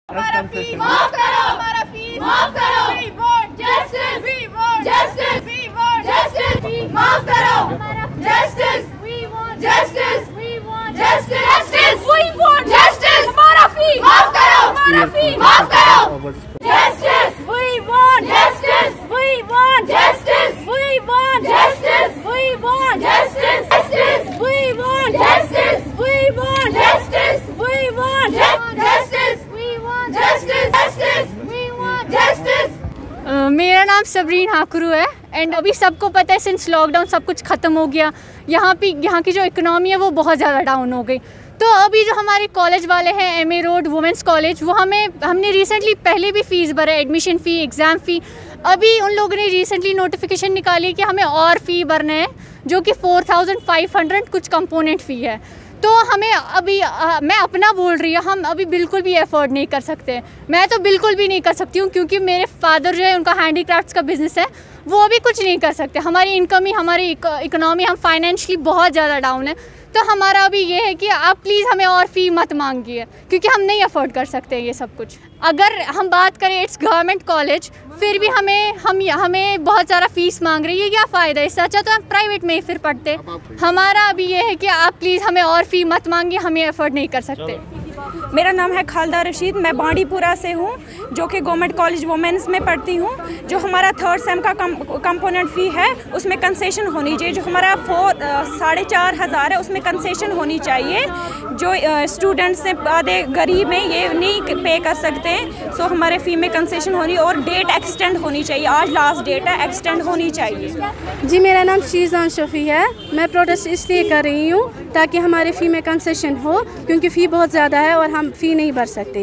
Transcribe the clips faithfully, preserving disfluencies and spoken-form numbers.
हमारा फीस माफ करो, हमारा फीस माफ करो। We want justice, we want justice, we want justice, माफ करो। Justice, we want justice, we want justice, justice, we want justice, हमारा फीस माफ करो, हमारा फीस माफ करो। Justice, we want justice, we want justice, we want justice, we want justice, justice, we want justice, we want justice, we want justice, we want justice, justice, we want justice। मेरा नाम सबरीन हाकुरू है and अभी सबको पता है since lockdown सब कुछ ख़त्म हो गया। यहाँ पे यहाँ की जो इकोनॉमी है वो बहुत ज़्यादा डाउन हो गई। तो अभी जो हमारे कॉलेज वाले हैं M A road women's college, वो हमें हमने रिसेंटली पहले भी फ़ीस भरा, एडमिशन फ़ी, एग्ज़ाम फ़ी। अभी उन लोगों ने रिसेंटली नोटिफिकेशन निकाली कि हमें और फ़ी भरना है जो कि फोर थाउजेंड फाइव हंड्रेड कुछ कंपोनेंट फ़ी है। तो हमें अभी आ, मैं अपना बोल रही हूँ, हम अभी बिल्कुल भी अफोर्ड नहीं कर सकते। मैं तो बिल्कुल भी नहीं कर सकती हूँ क्योंकि मेरे फादर जो है उनका हैंडीक्राफ्ट्स का बिज़नेस है, वो अभी कुछ नहीं कर सकते। हमारी इनकम ही, हमारी इकोनॉमी, हम फाइनेंशियली बहुत ज़्यादा डाउन है। तो हमारा अभी ये है कि आप प्लीज़ हमें और फ़ी मत मांगिए क्योंकि हम नहीं अफोर्ड कर सकते ये सब कुछ। अगर हम बात करें इट्स गवर्नमेंट कॉलेज, फिर भी हमें हम हमें बहुत सारा फ़ीस मांग रही है, क्या फ़ायदा? इससे अच्छा तो हम प्राइवेट में ही फिर पढ़ते। हमारा अभी ये है कि आप प्लीज़ हमें और फ़ी मत मांगिए, हमें अफोर्ड नहीं कर सकते। मेरा नाम है खालदा रशीद, मैं बांडीपुरा से हूँ जो कि गवर्नमेंट कॉलेज वुमेंस में पढ़ती हूँ। जो हमारा थर्ड सेम का कम कंपोनेंट फ़ी है उसमें कंसेशन होनी चाहिए। जो हमारा फोर साढ़े चार हज़ार है उसमें कंसेशन होनी चाहिए। जो स्टूडेंट्स हैं आधे गरीब हैं ये नहीं पे कर सकते हैं, सो हमारे फ़ी में कंसेशन होनी और डेट एक्सटेंड होनी चाहिए। आज लास्ट डेट है, एक्सटेंड होनी चाहिए। जी मेरा नाम शीज़ान शफ़ी है। मैं प्रोटेस्ट इसलिए कर रही हूँ ताकि हमारे फ़ी में कंसेशन हो क्योंकि फ़ी बहुत ज़्यादा है और हम फ़ी नहीं भर सकते।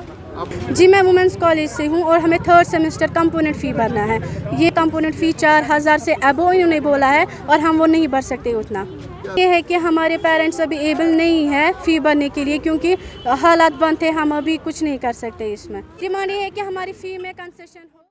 जी मैं वुमेंस कॉलेज से हूँ और हमें थर्ड सेमेस्टर कंपोनेंट फ़ी भरना है। ये कंपोनेंट फ़ी चार हज़ार से अबो इन्होंने बोला है और हम वो नहीं भर सकते उतना। ये है कि हमारे पेरेंट्स अभी एबल नहीं है फ़ी भरने के लिए क्योंकि हालात बंद थे, हम अभी कुछ नहीं कर सकते इसमें। डिमांड ये है कि हमारी फ़ी में कंसेशन हो।